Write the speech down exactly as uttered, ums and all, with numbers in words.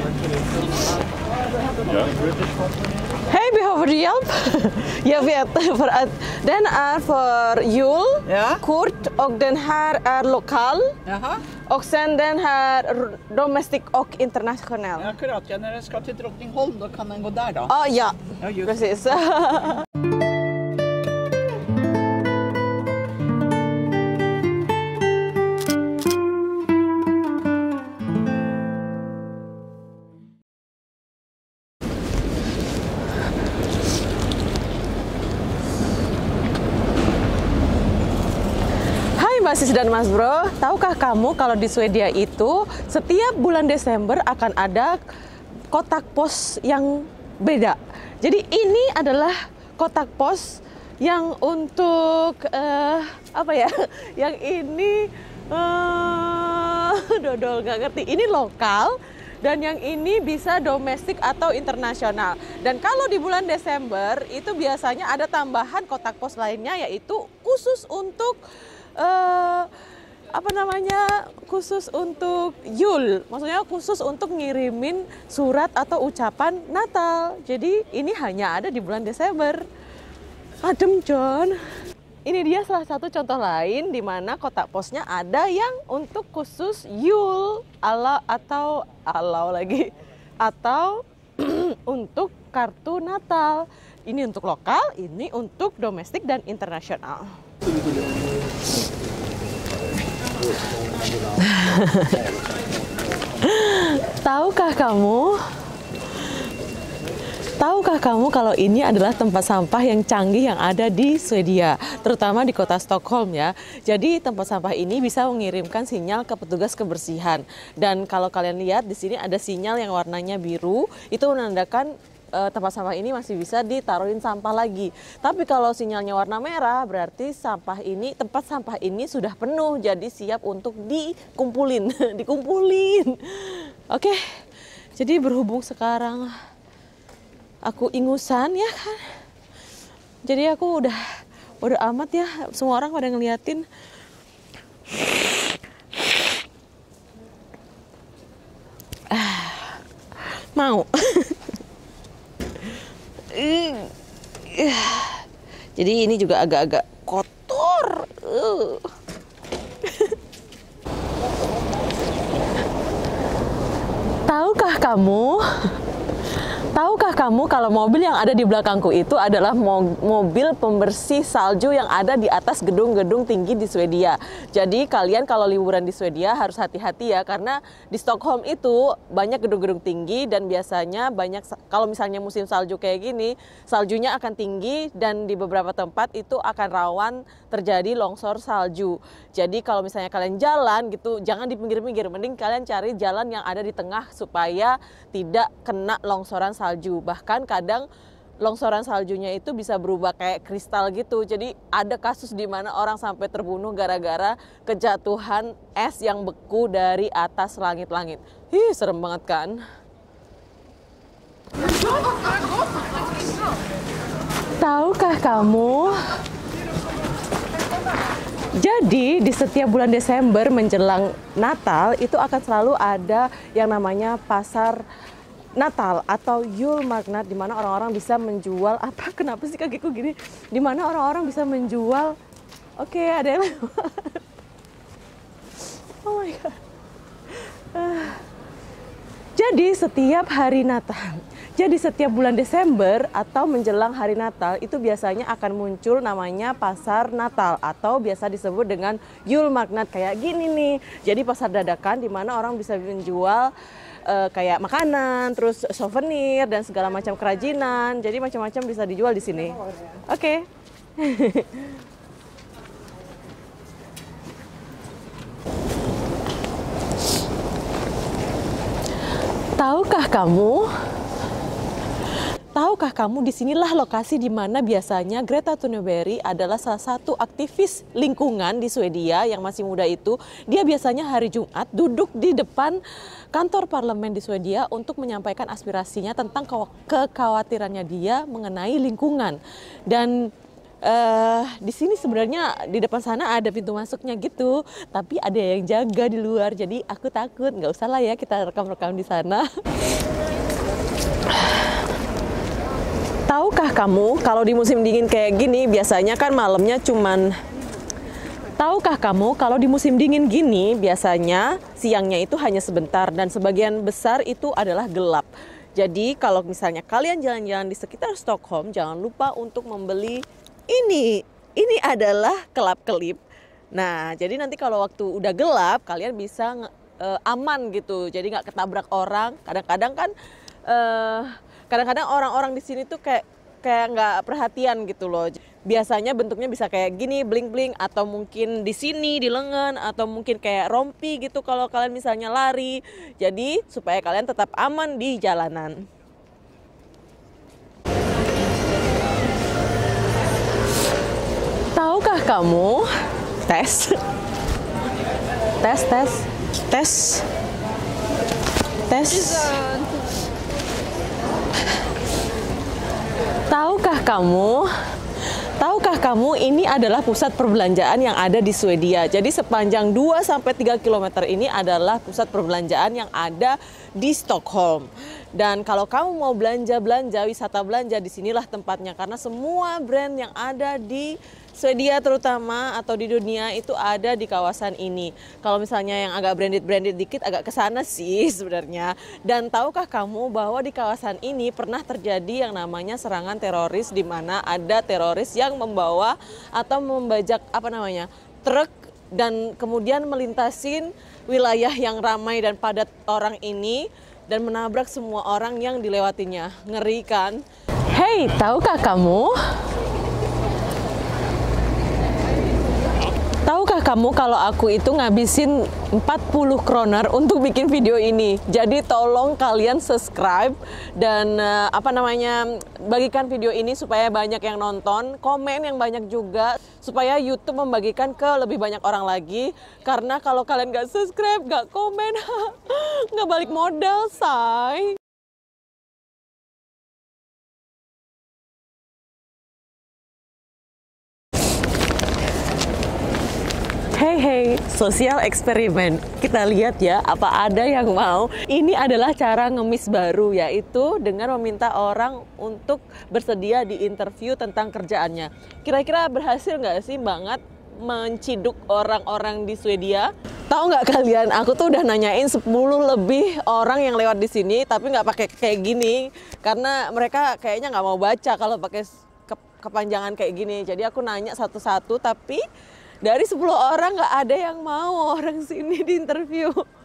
Hej, vi har fått hjälp. Jag vet, för att den är för jul, Ja. kort, och den här är lokal. Jaha. Och sen den här domestic och internationell. Ja, akkurat. Ja, när den ska till Drottningholm, då kan den gå där då. Ah, ja, Ja, just. precis. Mbak Sis dan Mas Bro, tahukah kamu kalau di Swedia itu setiap bulan Desember akan ada kotak pos yang beda. Jadi ini adalah kotak pos yang untuk uh, apa ya? Yang ini uh, dodol nggak ngerti. Ini lokal dan yang ini bisa domestik atau internasional. Dan kalau di bulan Desember itu biasanya ada tambahan kotak pos lainnya yaitu khusus untuk Uh, apa namanya khusus untuk Yul, maksudnya khusus untuk ngirimin surat atau ucapan Natal. Jadi ini hanya ada di bulan Desember. Adem John. Ini dia salah satu contoh lain di mana kotak posnya ada yang untuk khusus Yul, ala atau alau lagi, atau untuk kartu Natal. Ini untuk lokal, ini untuk domestik dan internasional. Tahukah kamu? Tahukah kamu kalau ini adalah tempat sampah yang canggih yang ada di Swedia, terutama di kota Stockholm ya. Jadi tempat sampah ini bisa mengirimkan sinyal ke petugas kebersihan. Dan kalau kalian lihat di sini ada sinyal yang warnanya biru, itu menandakan tempat sampah ini masih bisa ditaruhin sampah lagi. Tapi kalau sinyalnya warna merah, berarti sampah ini, tempat sampah ini sudah penuh, jadi siap untuk dikumpulin, dikumpulin. Oke, jadi berhubung sekarang aku ingusan ya kan, jadi aku udah, udah amat ya, semua orang pada ngeliatin. Ah, mau. Jadi ini juga agak-agak kotor. Uh. Tahukah kamu? Tahukah kamu kalau mobil yang ada di belakangku itu adalah mo mobil pembersih salju yang ada di atas gedung-gedung tinggi di Swedia. Jadi kalian kalau liburan di Swedia harus hati-hati ya, karena di Stockholm itu banyak gedung-gedung tinggi dan biasanya banyak, kalau misalnya musim salju kayak gini, saljunya akan tinggi dan di beberapa tempat itu akan rawan terjadi longsor salju. Jadi kalau misalnya kalian jalan gitu, jangan di pinggir-pinggir, mending kalian cari jalan yang ada di tengah supaya tidak kena longsoran salju. Bahkan kadang longsoran saljunya itu bisa berubah kayak kristal gitu. Jadi ada kasus di mana orang sampai terbunuh gara-gara kejatuhan es yang beku dari atas langit-langit. Ih, serem banget kan? Tahukah kamu? Jadi di setiap bulan Desember menjelang Natal itu akan selalu ada yang namanya pasar Natal atau Julmarknad, di mana orang-orang bisa menjual apa? Kenapa sih kakiku gini? Di mana orang-orang bisa menjual. Oke, okay, ada yang lewat. Oh my god. Uh, jadi setiap hari Natal, jadi setiap bulan Desember atau menjelang hari Natal itu biasanya akan muncul namanya pasar Natal atau biasa disebut dengan Julmarknad kayak gini nih. Jadi pasar dadakan di mana orang bisa menjual uh, kayak makanan, terus souvenir dan segala macam kerajinan. Jadi macam-macam bisa dijual di sini. Oke. Okay. Tahukah kamu? Tahukah kamu disinilah lokasi di mana biasanya Greta Thunberg adalah salah satu aktivis lingkungan di Swedia yang masih muda itu. Dia biasanya hari Jumat duduk di depan kantor parlemen di Swedia untuk menyampaikan aspirasinya tentang kekhawatirannya dia mengenai lingkungan. Dan Uh, di sini sebenarnya di depan sana ada pintu masuknya gitu, tapi ada yang jaga di luar, jadi aku takut. Nggak usah lah ya kita rekam-rekam di sana. Tahukah kamu kalau di musim dingin kayak gini biasanya kan malamnya cuman Tahukah kamu kalau di musim dingin gini biasanya siangnya itu hanya sebentar dan sebagian besar itu adalah gelap. Jadi kalau misalnya kalian jalan-jalan di sekitar Stockholm, jangan lupa untuk membeli ini. Ini adalah kelap-kelip. Nah, jadi nanti kalau waktu udah gelap, kalian bisa uh, aman gitu. Jadi nggak ketabrak orang. Kadang-kadang kan, uh, kadang-kadang orang-orang di sini tuh kayak kayak nggak perhatian gitu loh. Biasanya bentuknya bisa kayak gini, bling-bling, atau mungkin di sini, di lengan, atau mungkin kayak rompi gitu kalau kalian misalnya lari. Jadi supaya kalian tetap aman di jalanan. Tahukah kamu? Tes. Tes, tes, tes. Tes. Tahukah kamu? Tahukah kamu ini adalah pusat perbelanjaan yang ada di Swedia. Jadi sepanjang dua sampai tiga kilometer ini adalah pusat perbelanjaan yang ada di Stockholm. Dan kalau kamu mau belanja-belanja, wisata belanja, disinilah tempatnya. Karena semua brand yang ada di Swedia terutama atau di dunia itu ada di kawasan ini. Kalau misalnya yang agak branded-branded dikit agak ke sana sih sebenarnya. Dan tahukah kamu bahwa di kawasan ini pernah terjadi yang namanya serangan teroris, di mana ada teroris yang membawa atau membajak apa namanya truk dan kemudian melintasin wilayah yang ramai dan padat orang ini dan menabrak semua orang yang dilewatinya. Ngeri kan? Hey, tahukah kamu? Tahukah kamu kalau aku itu ngabisin empat puluh kroner untuk bikin video ini. Jadi tolong kalian subscribe dan uh, apa namanya bagikan video ini supaya banyak yang nonton, komen yang banyak juga supaya YouTube membagikan ke lebih banyak orang lagi. Karena kalau kalian gak subscribe, gak komen, gak balik modal, say. Hey hey, sosial eksperimen. Kita lihat ya, apa ada yang mau. Ini adalah cara ngemis baru, yaitu dengan meminta orang untuk bersedia di interview tentang kerjaannya. Kira-kira berhasil nggak sih banget menciduk orang-orang di Swedia? Tahu nggak kalian, aku tuh udah nanyain sepuluh lebih orang yang lewat di sini, tapi nggak pakai kayak gini. Karena mereka kayaknya nggak mau baca kalau pakai ke kepanjangan kayak gini. Jadi aku nanya satu-satu, tapi dari sepuluh orang nggak ada yang mau orang sini di interview.